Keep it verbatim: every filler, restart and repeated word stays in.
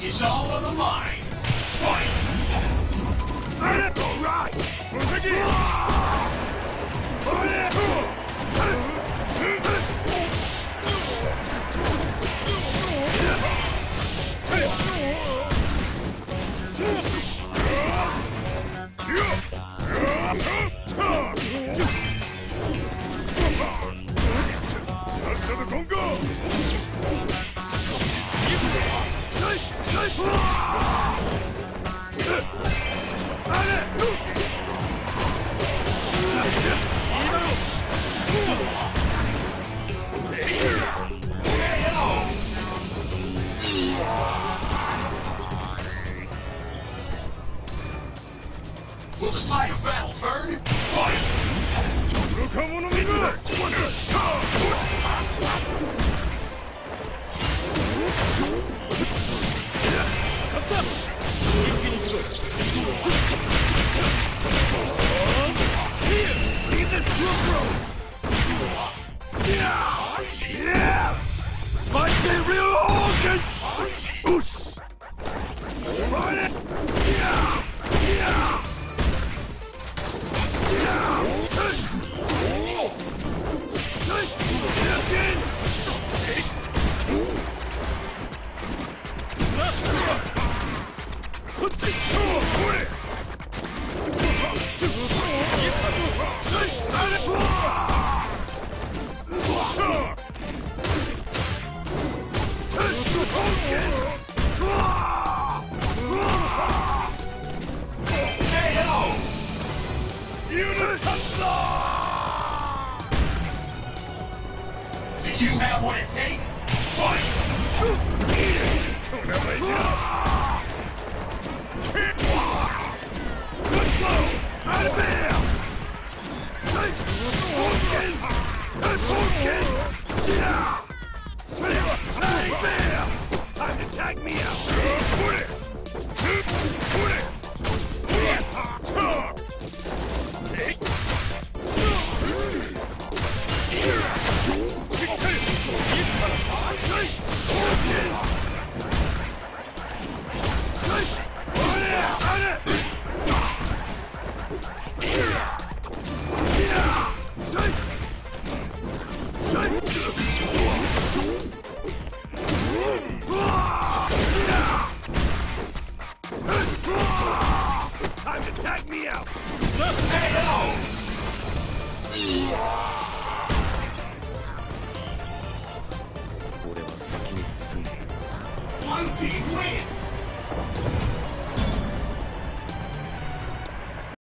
is all on the line. Fight! All right! Will the tide of battle turn? Fight! Leave this yeah! Fight the real organ! Oos! Run it! Yeah! Yeah! Do you have what it takes? Fight! Eat it! Good blow! Out of there! Orkin! Orkin! Yeah! Hey there! Time to tag me out! Put it! Put it! Time to tag me out! Hey, Blue team wins!